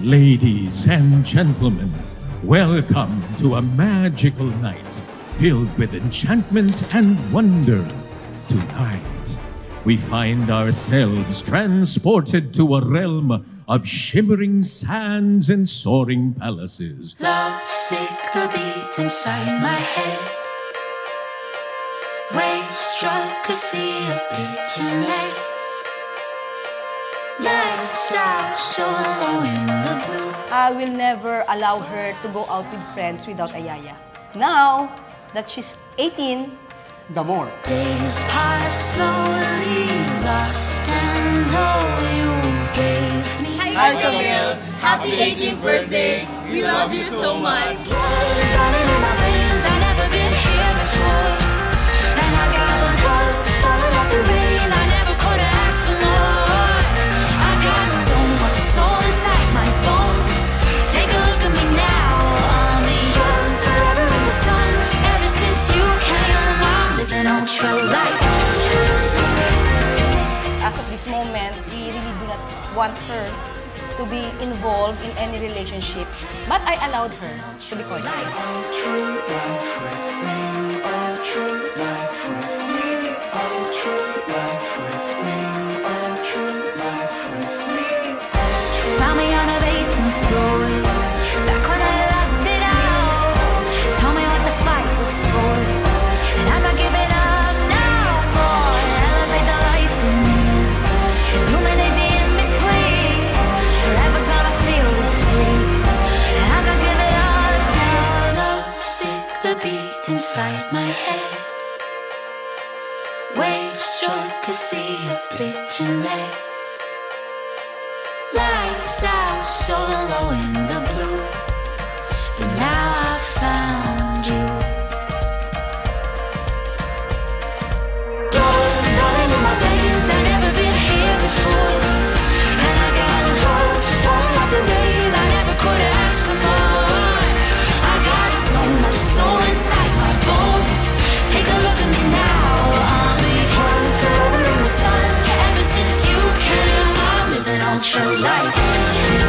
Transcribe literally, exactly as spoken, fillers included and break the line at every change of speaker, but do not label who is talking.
Ladies and gentlemen, welcome to a magical night filled with enchantment and wonder. Tonight, we find ourselves transported to a realm of shimmering sands and soaring palaces.
Love sick, the beat inside my head. Waves struck a sea of bitterness. Lights out so low in the blue.
I will never allow her to go out with friends without a yaya. Now that she's eighteen,
the more.
Days pass slowly, lost and low. You gave me.
Hi Camille, happy eighteenth birthday. We love you so much.
Running in my veins, I've never been here before. And I got love falling like the rain. I never could have asked for more. I got so much soul inside my bones. Take a look at me now. I'm young, forever in the sun. Ever since you came, I'm living ultra life.
As of this moment, we really do not want her to be involved in any relationship, but I allowed her to be courted.
Found me on a basement floor, back when I lost it all. Told me what the fight was for, and I'm not giving up no more. Elevate the life in me, illuminate the in-between. Forever gonna feel this free, and I'm not giving up now. Love sick, the beat inside my head. Waves struck a sea of bitterness. Lights out so low in the blue, but now I found you. Blood running in my veins, I've never been here before. And I got love falling like the rain, I never could have asked for more. I got so much soul inside my bones. Take a look at me now, I'm young, forever in the sun. Ever since you came, I'm living ultra life.